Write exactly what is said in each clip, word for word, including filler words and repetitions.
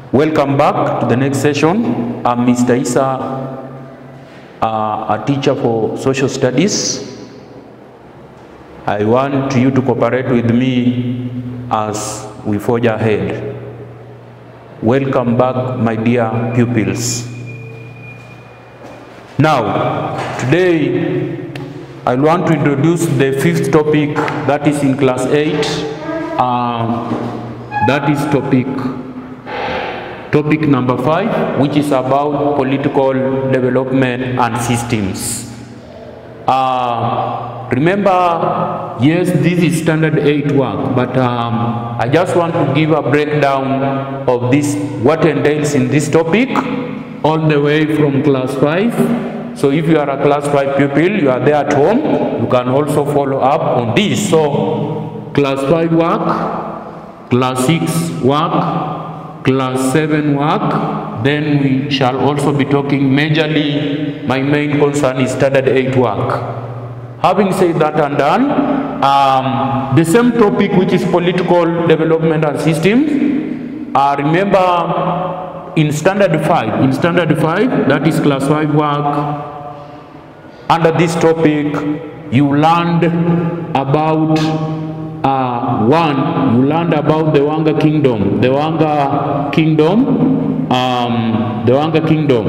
Welcome back to the next session. I'm Mister Issa, uh, a teacher for social studies. I want you to cooperate with me as we forge ahead. Welcome back, my dear pupils. Now, today, I want to introduce the fifth topic that is in class eight. Um, that is topic Topic number five, which is about political development and systems. Uh, remember, yes, this is standard eight work, but um, I just want to give a breakdown of this, what entails in this topic, all the way from class five. So if you are a class five pupil, you are there at home, you can also follow up on this. So, class five work, class six work, class seven work, then we shall also be talking majorly, my main concern is standard eight work. Having said that and done, um, the same topic, which is political development and systems, uh, remember in standard five, in standard five, that is class five work, under this topic, you learned about Uh, one, you learned about the Wanga kingdom. The Wanga kingdom, um, the Wanga kingdom.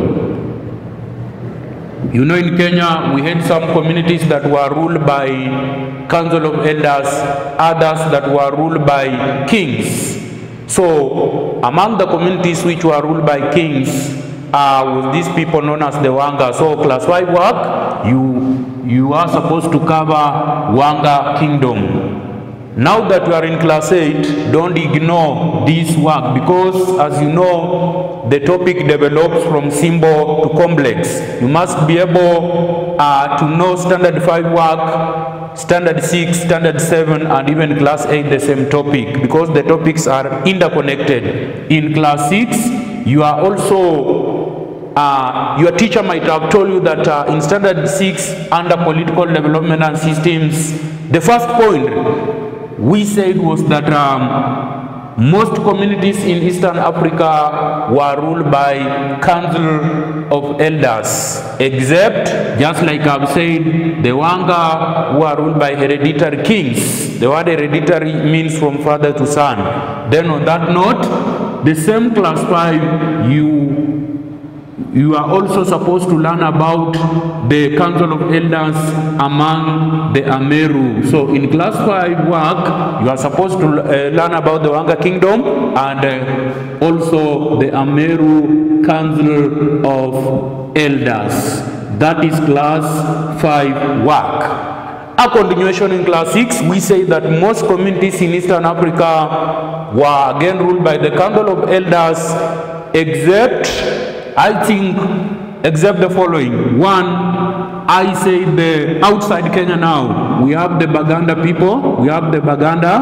You know, in Kenya, we had some communities that were ruled by council of elders, others that were ruled by kings. So, among the communities which were ruled by kings, uh, was these people known as the Wanga. So, class five work, you, you are supposed to cover Wanga kingdom. Now that you are in class eight, don't ignore this work, because as you know, the topic develops from simple to complex. You must be able uh, to know standard five work, standard six, standard seven, and even class eight the same topic, because the topics are interconnected. In class six, you are also, uh, your teacher might have told you that uh, in standard six, under political development and systems, the first point we said was that um, most communities in Eastern Africa were ruled by council of elders, except, just like I've said, the Wanga who are ruled by hereditary kings. The word hereditary means from father to son. Then on that note, the same class five, you You are also supposed to learn about the council of elders among the Ameru. So in class five work, you are supposed to uh, learn about the Wanga kingdom and uh, also the Ameru council of elders. That is class five work. A continuation in class six, we say that most communities in Eastern Africa were again ruled by the council of elders, except, I think, except the following. One, I say the outside Kenya now, we have the Baganda people, we have the Baganda,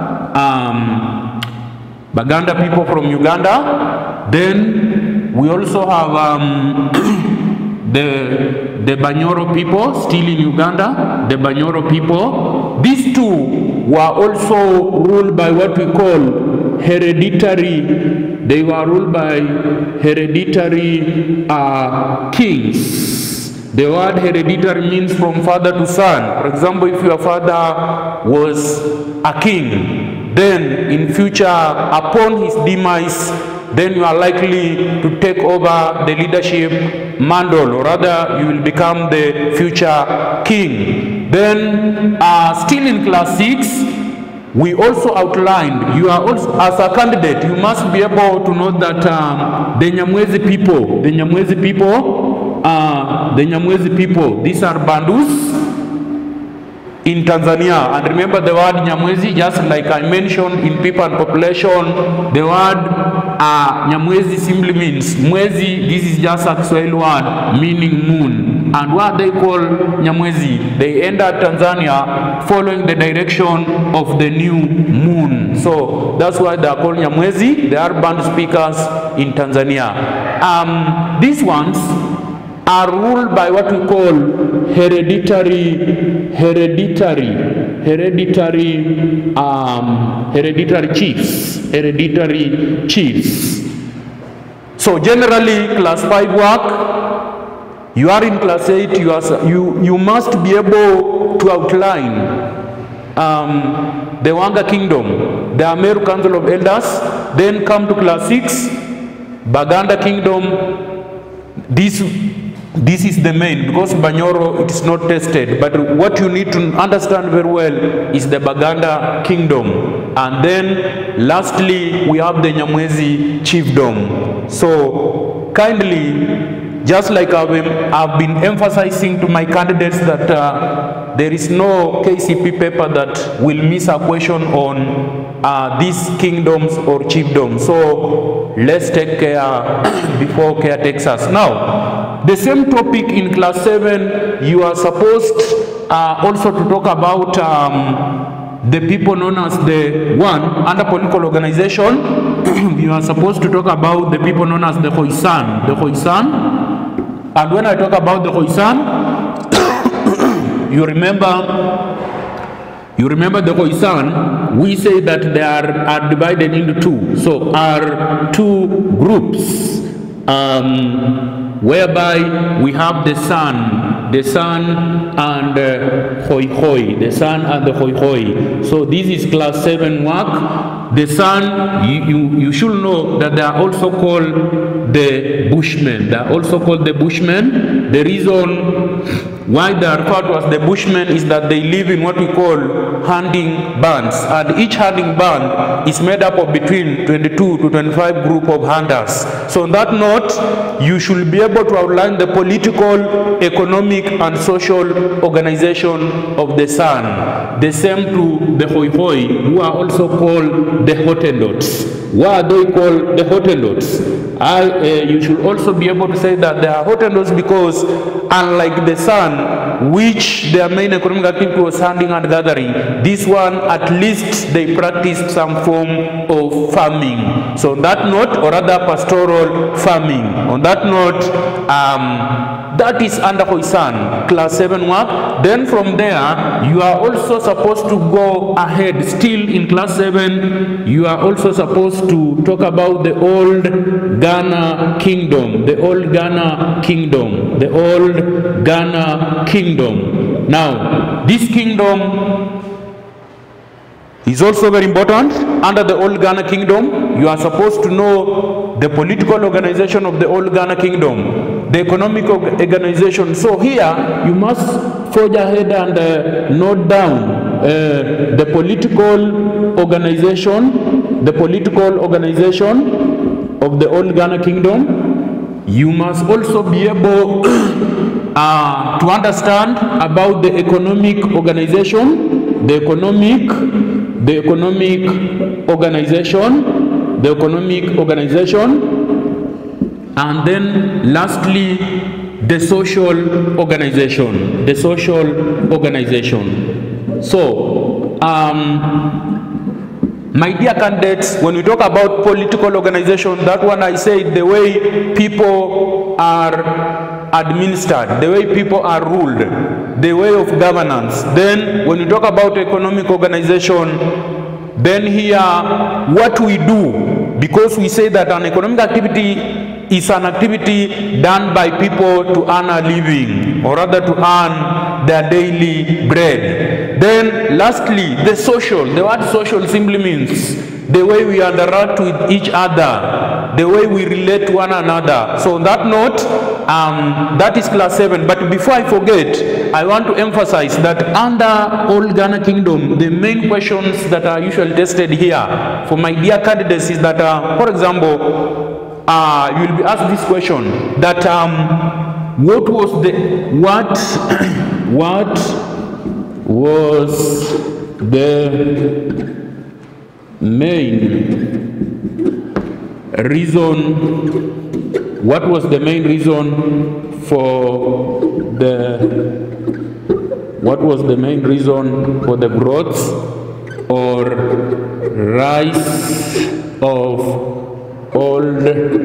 um, Baganda people from Uganda. Then we also have um, the, the Banyoro people still in Uganda, the Banyoro people. These two were also ruled by what we call hereditary. They were ruled by hereditary uh, kings. The word hereditary means from father to son. For example, if your father was a king, then in future, upon his demise, then you are likely to take over the leadership mantle, or rather, you will become the future king. Then, uh, still in class six, we also outlined, you are also, as a candidate, you must be able to know that um, the Nyamwezi people, the Nyamwezi people, uh, the Nyamwezi people, these are Bandus in Tanzania. And remember the word Nyamwezi, just like I mentioned in people and population, the word uh, Nyamwezi simply means Mwezi. This is just a Kiswahili word meaning moon. And what they call Nyamwezi, they entered Tanzania following the direction of the new moon. So that's why they are called Nyamwezi. They are band speakers in Tanzania. Um, these ones are ruled by what we call hereditary, hereditary, hereditary, um, hereditary chiefs, hereditary chiefs. So generally, class five work, you are in class eight, you, are, you, you must be able to outline um, the Wanga Kingdom, the Ameru Council of Elders, then come to class six, Baganda Kingdom. This, this is the main, because Banyoro, it is not tested, but what you need to understand very well is the Baganda Kingdom. And then lastly, we have the Nyamwezi Chiefdom. So kindly, just like I've been, I've been emphasizing to my candidates that uh, there is no K C P paper that will miss a question on uh, these kingdoms or chiefdoms. So let's take care before care takes us. Now, the same topic in class seven, you are supposed uh, also to talk about um, the people known as the one under political organization. You are supposed to talk about the people known as the Khoisan, the Khoisan. And when I talk about the Khoisan, you remember, you remember the Khoisan, we say that they are, are divided into two. So are two groups, um, whereby we have the San, the San and uh, Hoi Hoi, the San and the Hoi Hoi. So this is class seven work. The San, you, you, you should know that they are also called the Bushmen. They are also called the Bushmen. The reason why they are referred to as the Bushmen is that they live in what we call hunting bands. And each hunting band is made up of between twenty-two to twenty-five group of hunters. So on that note, you should be able to outline the political, economic, and social organization of the San. The same to the Hoi Hoi, who are also called the Hottendots. Why are they called the Hottendots? I, uh, you should also be able to say that they are Hottendots because, unlike the San, which their main economic activity was hunting and gathering, this one, at least they practiced some form of farming. So on that note, or rather pastoral farming. On that note, um, that is under Khoisan, class seven work. Then from there, you are also supposed to go ahead. Still in class seven, you are also supposed to talk about the old Ghana kingdom, the old Ghana kingdom, the old Ghana kingdom. Now, this kingdom is also very important. Under the old Ghana kingdom, you are supposed to know the political organization of the old Ghana kingdom, the economic organization. So here, you must forge ahead and uh, note down uh, the political organization, the political organization of the old Ghana kingdom. You must also be able uh, to understand about the economic organization, the economic, the economic organization, the economic organization, and then lastly, the social organization, the social organization. So, um, my dear candidates, when we talk about political organization, that one I say the way people are administered, the way people are ruled, the way of governance. Then when you talk about economic organization, then here what we do, because we say that an economic activity is an activity done by people to earn a living, or rather to earn their daily bread. Then lastly, the social. The word social simply means the way we interact with each other, the way we relate to one another. So on that note, um, that is class seven. But before I forget, I want to emphasize that under old Ghana kingdom, the main questions that are usually tested here for my dear candidates is that, uh, for example, uh, you will be asked this question, that um, what was the, what, what was the main reason, what was the main reason for the, what was the main reason for the growth or rise of old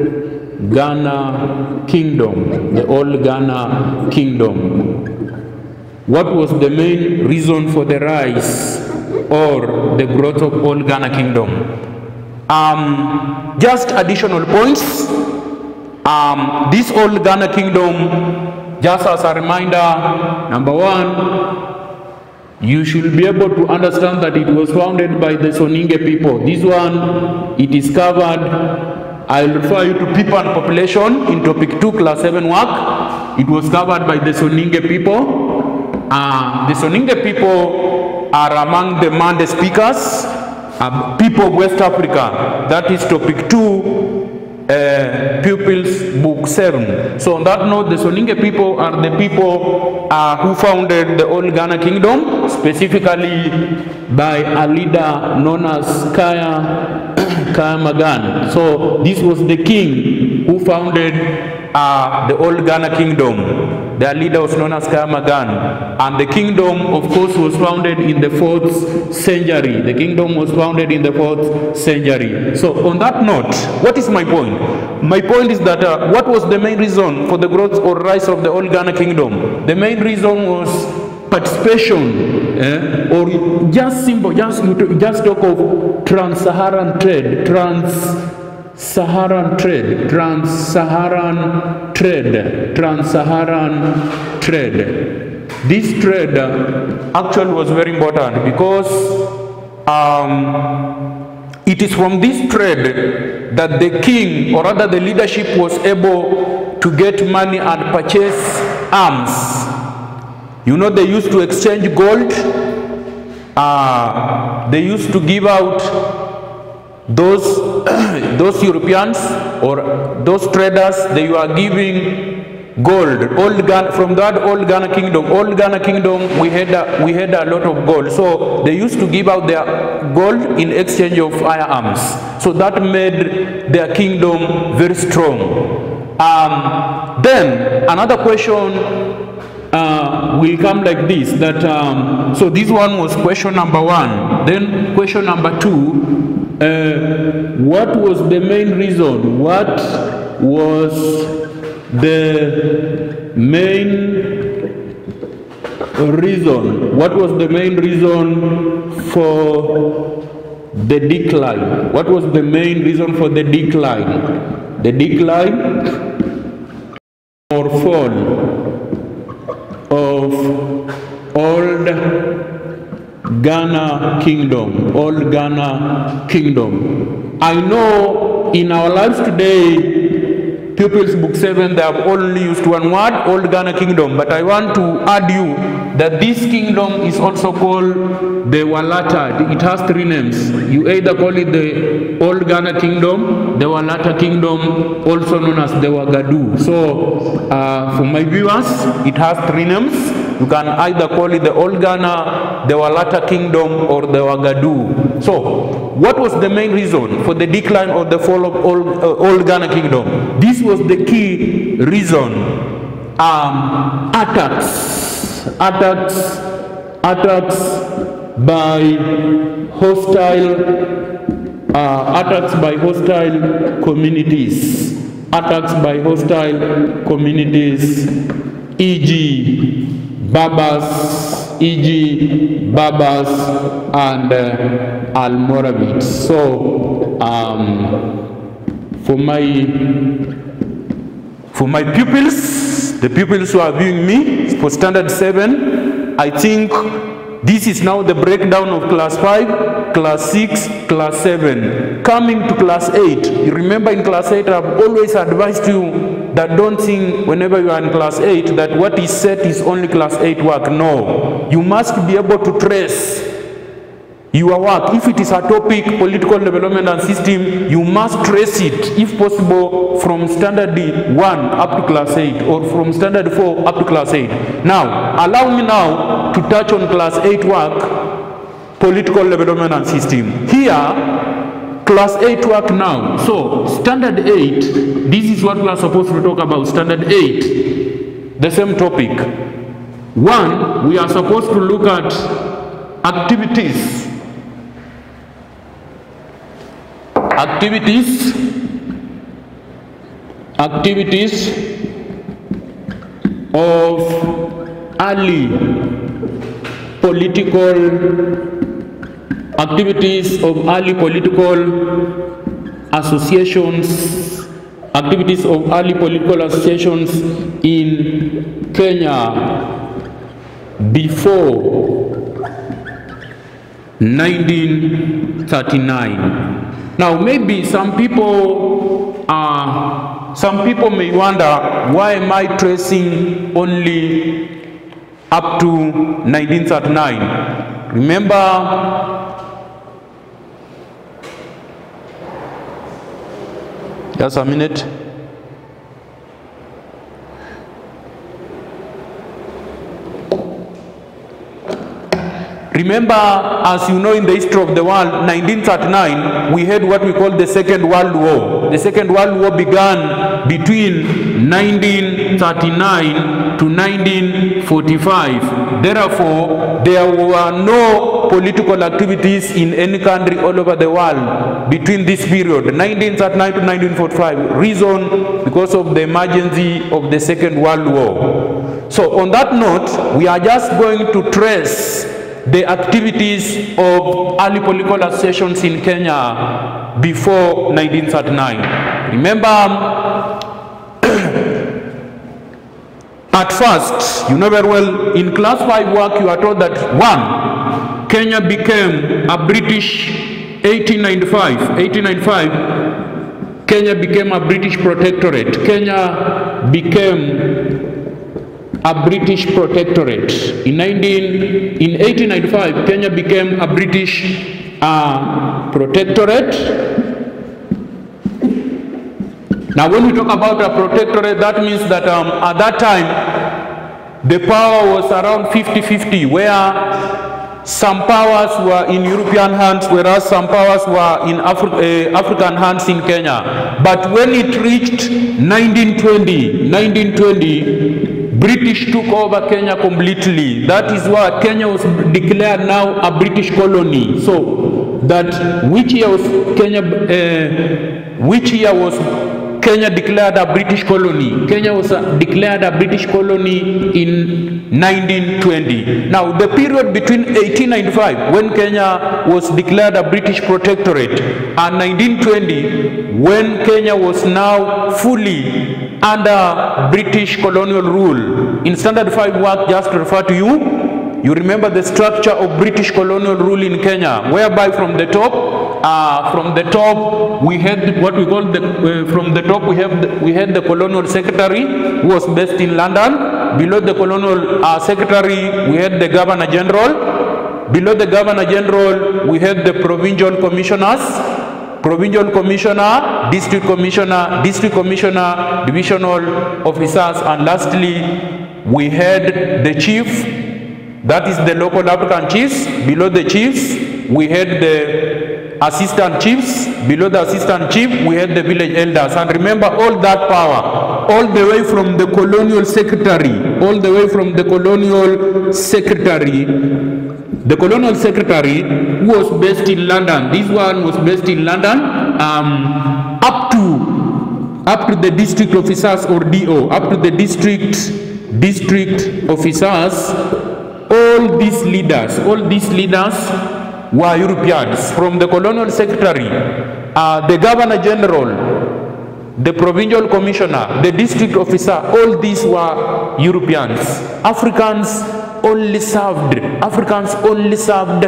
Ghana kingdom, the old Ghana kingdom? What was the main reason for the rise or the growth of old Ghana kingdom? Um, just additional points. Um, this old Ghana kingdom, just as a reminder, number one, you should be able to understand that it was founded by the Soninge people. This one, it is covered. I'll refer you to people and population in topic two, class seven work. It was covered by the Soninge people. Uh, the Soninge people are among the Mande speakers, uh, people of West Africa. That is topic two, uh, pupils, book seven. So on that note, the Soninge people are the people uh, who founded the old Ghana kingdom, specifically by a leader known as Kaya Kaya Magan. So this was the king who founded uh, the old Ghana kingdom. Their leader was known as Kaya Magan. And the kingdom, of course, was founded in the fourth century. The kingdom was founded in the fourth century. So on that note, what is my point? My point is that uh, what was the main reason for the growth or rise of the old Ghana kingdom? The main reason was participation, eh? or just simple, just just talk of trans-Saharan trade, trans-Saharan trade, trans-Saharan trade, trans-Saharan trade. This trade uh, actually was very important because um, it is from this trade that the king, or rather the leadership, was able to get money and purchase arms. You know, they used to exchange gold. Uh, they used to give out those those Europeans or those traders. They were giving gold. Old Ghana, from that old Ghana kingdom, old Ghana kingdom, we had a, we had a lot of gold. So they used to give out their gold in exchange of firearms. So that made their kingdom very strong. Um, then another question. Uh, will come like this, that um, so this one was question number one. Then question number two, uh, what was the main reason? What was the main reason? What was the main reason for the decline? What was the main reason for the decline? The decline or fall of old Ghana kingdom, old Ghana kingdom. I know in our lives today, Pupils Book seven, they have only used one word, old Ghana kingdom, but I want to add you that this kingdom is also called the Walata. It has three names. You either call it the old Ghana kingdom, the Walata kingdom, also known as the Wagadu. So uh, for my viewers, it has three names. You can either call it the old Ghana, the Walata kingdom, or the Wagadu. So what was the main reason for the decline or the fall of old, uh, old Ghana kingdom? This was the key reason. Um, attacks, attacks, attacks by hostile, uh, attacks by hostile communities, attacks by hostile communities, for example, Babas, for example, Babas and uh, Almoravids. So, um, for my for my pupils, the pupils who are viewing me for standard seven, I think this is now the breakdown of class five, class six, class seven. Coming to class eight, you remember in class eight, I've always advised you that don't think whenever you are in class eight that what is set is only class eight work. No, you must be able to trace your work. If it is a topic, political development and system, you must trace it, if possible, from standard one up to class eight, or from standard four up to class eight. Now, allow me now to touch on class eight work, political development and system. Here, class eight work now. So, standard eight, this is what we are supposed to talk about. Standard eight, the same topic. One, we are supposed to look at activities. Activities, activities of early political, activities of early political associations, activities activities of early political associations in Kenya before nineteen thirty-nine. Now, maybe some people, uh, some people may wonder, why am I tracing only up to nineteen thirty-nine? Remember, just a minute. Remember, as you know, in the history of the world, nineteen thirty-nine, we had what we call the Second World War. The Second World War began between nineteen thirty-nine to nineteen forty-five. Therefore, there were no political activities in any country all over the world between this period, nineteen thirty-nine to nineteen forty-five. Reason, because of the emergency of the Second World War. So on that note, we are just going to trace the activities of early political associations in Kenya before nineteen thirty-nine. Remember, at first, you know very well, in class five work, you are told that one, Kenya became a British eighteen ninety-five. eighteen ninety-five, Kenya became a British protectorate. Kenya became a British protectorate. In nineteen in eighteen ninety-five, Kenya became a British uh, protectorate. Now, when we talk about a protectorate, that means that um, at that time the power was around fifty fifty, where some powers were in European hands, whereas some powers were in Afri uh, African hands in Kenya. But when it reached nineteen twenty, British took over Kenya completely. That is why Kenya was declared now a British colony. So that which year was Kenya? Uh, which year was Kenya declared a British colony? Kenya was uh, declared a British colony in nineteen twenty. Now, the period between eighteen ninety-five, when Kenya was declared a British protectorate, and nineteen twenty, when Kenya was now fully under British colonial rule. In standard five work, just to refer to you, you remember the structure of British colonial rule in Kenya, whereby from the top, uh, from the top we had what we call the uh, from the top we have the, we had the colonial secretary, who was based in London. Below the colonial uh, secretary, we had the governor general. Below the governor general, we had the provincial commissioners. Provincial commissioner, district commissioner, district commissioner, divisional officers, and lastly, we had the chief, that is the local African chiefs. Below the chiefs, we had the assistant chiefs. Below the assistant chief, we had the village elders. And remember, all that power, all the way from the colonial secretary, all the way from the colonial secretary, the colonial secretary was based in London. This one was based in London, um, up to up to the district officers, or D O, up to the district district officers. All these leaders, all these leaders were Europeans. From the colonial secretary, uh, the governor general, the provincial commissioner, the district officer, all these were Europeans. Africans only served, Africans only served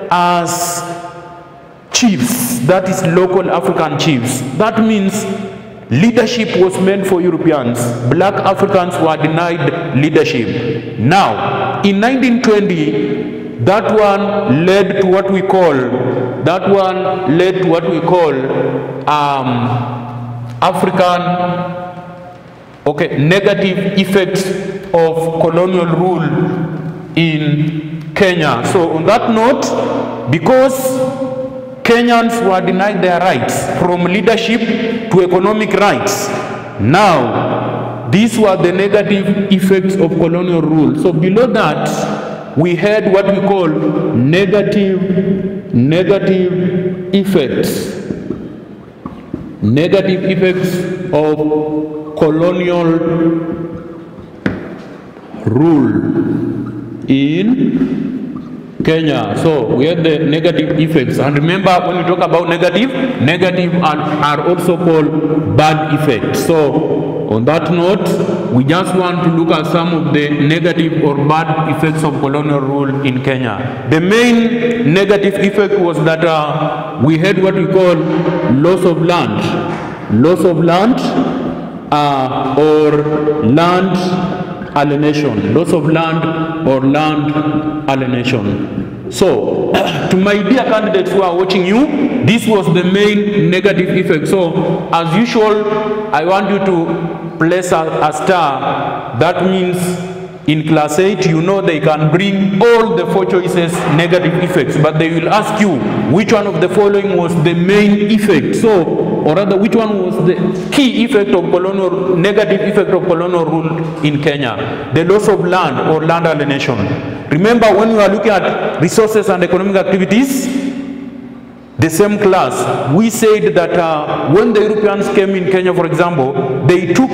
as chiefs, that is local African chiefs. That means leadership was meant for Europeans. Black Africans were denied leadership. Now, in nineteen twenty, that one led to what we call, that one led to what we call um, African, okay, negative effects of colonial rule in Kenya. So on that note, because Kenyans were denied their rights, from leadership to economic rights, now these were the negative effects of colonial rule. So below that, we had what we call negative negative effects negative effects of colonial rule in Kenya. So we had the negative effects. And remember, when we talk about negative, negative are, are also called bad effects. So on that note, we just want to look at some of the negative or bad effects of colonial rule in Kenya. The main negative effect was that uh, we had what we call loss of land. Loss of land uh, or land alienation, loss of land or land alienation. So, to my dear candidates who are watching you, this was the main negative effect. So, as usual, I want you to place a, a star. That means in class eight, you know they can bring all the four choices negative effects, but they will ask you which one of the following was the main effect. So, or rather, which one was the key effect of colonial, negative effect of colonial rule in Kenya? The loss of land or land alienation. Remember, when we are looking at resources and economic activities, the same class, we said that uh, when the Europeans came in Kenya, for example, they took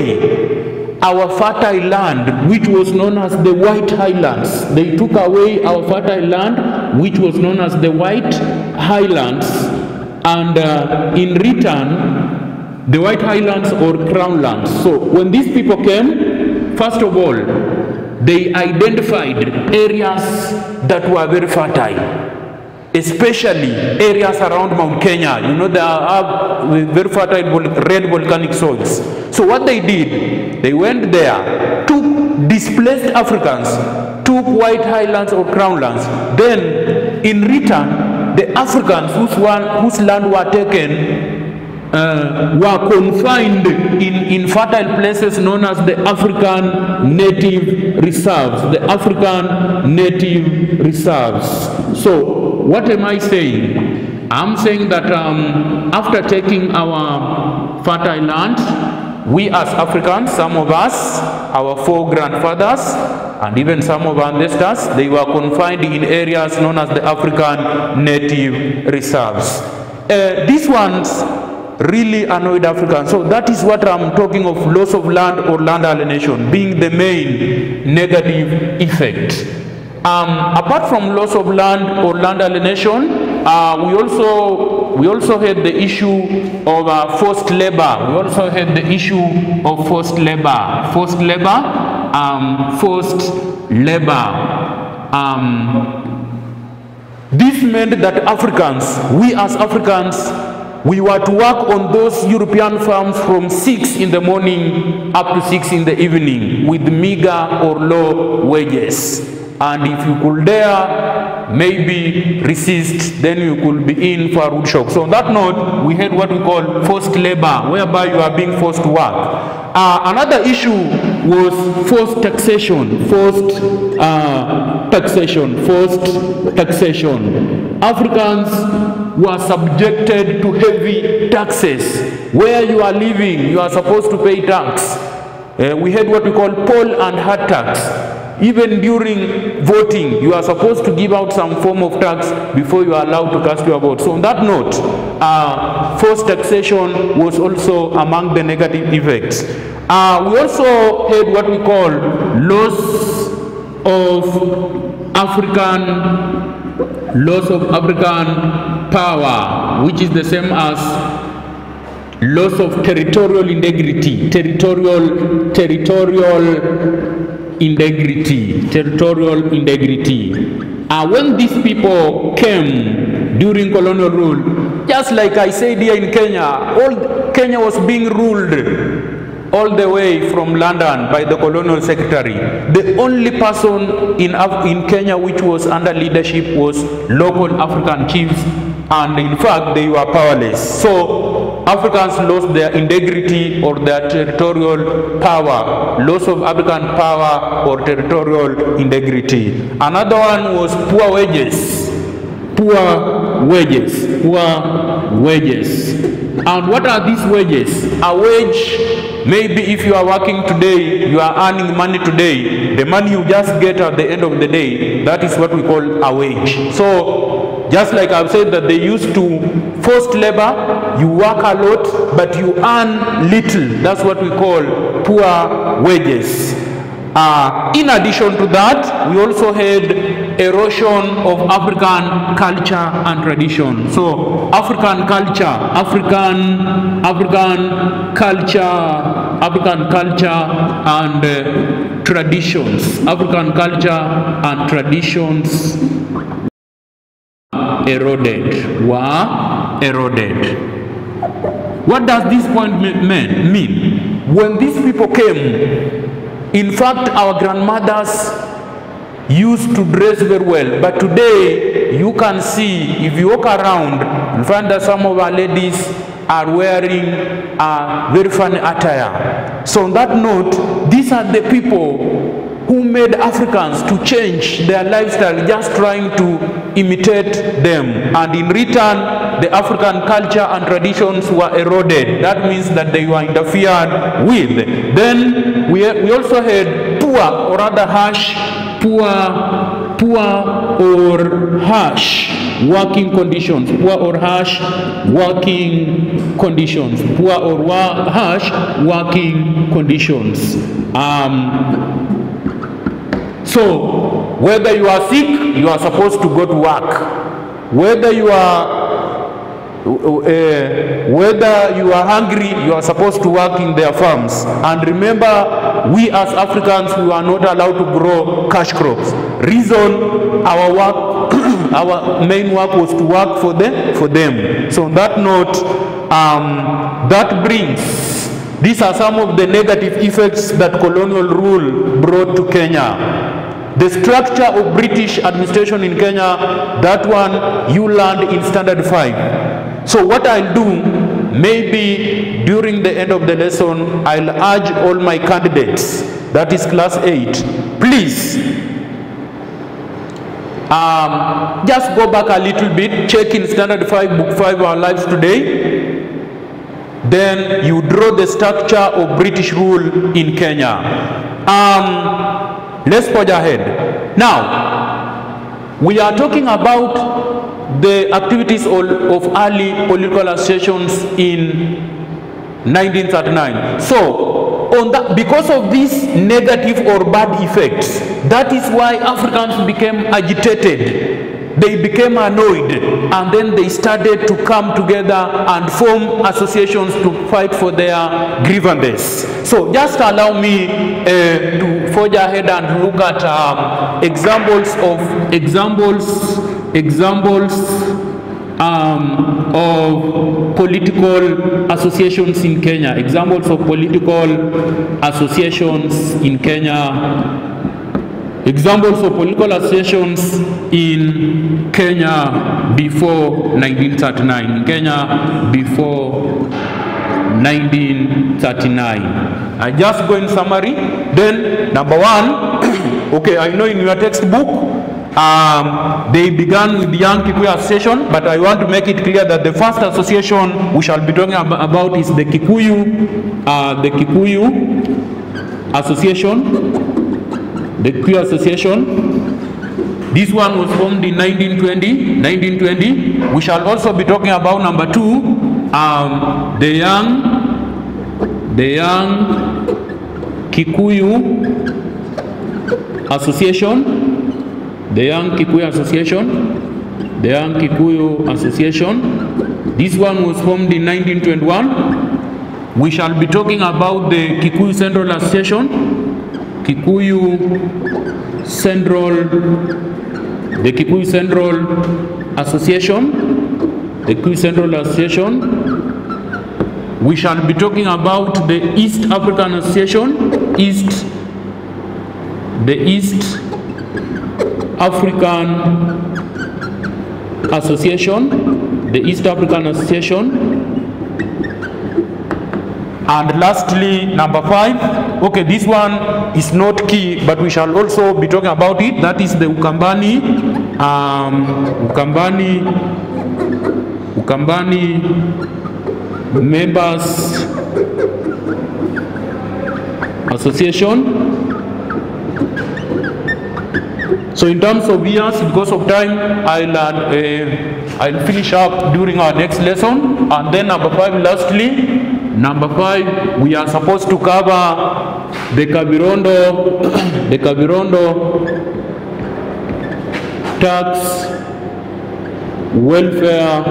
away our fertile land, which was known as the White Highlands. They took away our fertile land, which was known as the White Highlands. And uh, in return, the White Highlands or Crown lands. So when these people came, first of all, they identified areas that were very fertile, especially areas around Mount Kenya. You know, they are very fertile red volcanic soils. So what they did, they went there, took displaced Africans, took White Highlands or Crown lands. Then, in return, the Africans whose, one, whose land were taken uh, were confined in, in fertile places known as the African Native Reserves. The African Native Reserves. So, what am I saying? I'm saying that um, after taking our fertile land, we as Africans, some of us, our four grandfathers, and even some of our ancestors, they were confined in areas known as the African Native Reserves. Uh, these ones really annoyed Africans. So that is what I'm talking of, loss of land or land alienation being the main negative effect. Um, apart from loss of land or land alienation, uh, we also we also had the issue of uh, forced labor. We also had the issue of forced labor. Forced labor. Um, forced labor. Um, this meant that Africans, we as Africans, we were to work on those European farms from six in the morning up to six in the evening with meager or low wages. And if you could dare maybe resist, then you could be in for a rude shock. So on that note, we had what we call forced labor, whereby you are being forced to work. Uh, another issue was forced taxation, forced uh, taxation, forced taxation. Africans were subjected to heavy taxes. Where you are living, you are supposed to pay tax. Uh, we had what we call poll and hard tax. Even during voting, you are supposed to give out some form of tax before you are allowed to cast your vote. So on that note, uh, forced taxation was also among the negative effects. Uh, we also had what we call loss of African, loss of African power, which is the same as loss of territorial integrity, territorial, territorial integrity, territorial integrity. Uh, when these people came during colonial rule, just like I said here in Kenya, all Kenya was being ruled all the way from London by the colonial secretary. The only person in, in Kenya which was under leadership was local African chiefs, and in fact they were powerless. So Africans lost their integrity or their territorial power, loss of African power or territorial integrity. Another one was poor wages, poor wages, poor wages. And what are these wages? A wage, maybe if you are working today, you are earning money today, the money you just get at the end of the day, that is what we call a wage. So, just like I've said that they used to forced labor, you work a lot, but you earn little. That's what we call poor wages. Uh, in addition to that, we also had erosion of African culture and tradition. So African culture, African, African culture, African culture and uh, traditions, African culture and traditions eroded, were eroded. What does this point mean? When these people came, in fact, our grandmothers used to dress very well, but today you can see, if you walk around, you find that some of our ladies are wearing a very funny attire. So on that note, these are the people who made Africans to change their lifestyle, just trying to imitate them. And in return, the African culture and traditions were eroded. That means that they were interfered with. Then we, we also had poor or rather harsh, poor, poor or harsh working conditions, poor or harsh working conditions, poor or harsh working conditions. Um, So, whether you are sick, you are supposed to go to work. Whether you are uh, whether you are hungry, you are supposed to work in their farms. And remember, we as Africans, we are not allowed to grow cash crops. Reason, our work, our main work was to work for them. For them. So, on that note, um, that brings. These are some of the negative effects that colonial rule brought to Kenya. The structure of British administration in Kenya, that one you learned in standard five. So what I'll do, maybe during the end of the lesson, I'll urge all my candidates, that is class eight, please, um, just go back a little bit, check in standard five, book five, our lives today. Then you draw the structure of British rule in Kenya. Um, let's forge ahead. Now, we are talking about the activities of, of early political associations in nineteen thirty-nine. So, on that, because of these negative or bad effects, that is why Africans became agitated. They became annoyed, and then they started to come together and form associations to fight for their grievances. So just allow me uh, to forge ahead and look at um, examples of examples examples um, of political associations in Kenya. Examples of political associations in Kenya. Examples of political associations in Kenya before nineteen thirty-nine. In Kenya before nineteen thirty-nine. I just go in summary. Then number one, okay, I know in your textbook, um, they began with the Young Kikuyu Association, but I want to make it clear that the first association we shall be talking ab about is the Kikuyu, uh, the Kikuyu Association. The Kikuyu Association. This one was formed in nineteen twenty. nineteen twenty. We shall also be talking about number two, um, the young, the young Kikuyu Association. The Young Kikuyu Association. The Young Kikuyu Association. This one was formed in nineteen twenty-one. We shall be talking about the Kikuyu Central Association. Kikuyu Central, the Kikuyu Central Association, the Kikuyu Central Association. We shall be talking about the East African Association, East, the East African Association, the East African Association. And lastly, number five, okay, this one is not key, but we shall also be talking about it. That is the Ukambani, um, Ukambani, Ukambani Members Association. So in terms of years, because of time, I'll, uh, I'll finish up during our next lesson. And then number five, lastly, number five, we are supposed to cover the Kavirondo, the Kavirondo Tax Welfare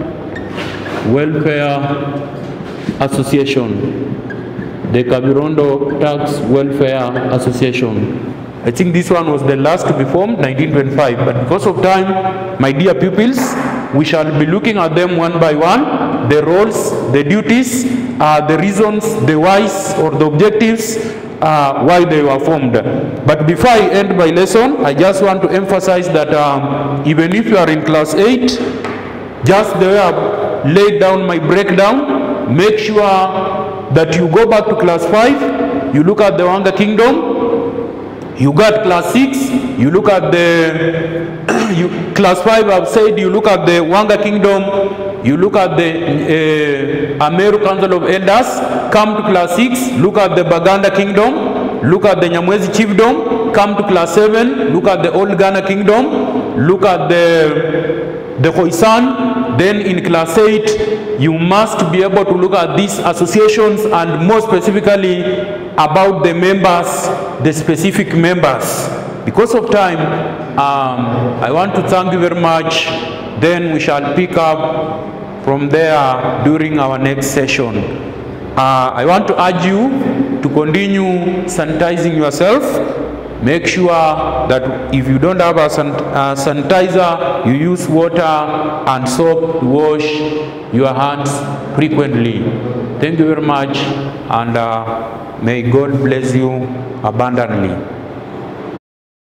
Welfare Association. The Kavirondo Tax Welfare Association. I think this one was the last to be formed, nineteen twenty-five. But because of time, my dear pupils, we shall be looking at them one by one. The roles, the duties, uh, the reasons, the whys or the objectives, uh, why they were formed. But before I end my lesson, I just want to emphasize that um, even if you are in class eight, just the way I've laid down my breakdown, make sure that you go back to class five, you look at the Wanga Kingdom. You got class six, you look at the, you, class five I've said, you look at the Wanga Kingdom, you look at the uh, Ameru Council of Elders, come to class six, look at the Baganda Kingdom, look at the Nyamwezi Chiefdom, come to class seven, look at the Old Ghana Kingdom, look at the, the Khoisan. Then in class eight, you must be able to look at these associations and more specifically about the members, the specific members. Because of time, um, I want to thank you very much. Then we shall pick up from there during our next session. Uh, I want to urge you to continue sanitizing yourself. Make sure that if you don't have a san uh, sanitizer, you use water and soap to wash your hands frequently. Thank you very much, and uh, may God bless you abundantly.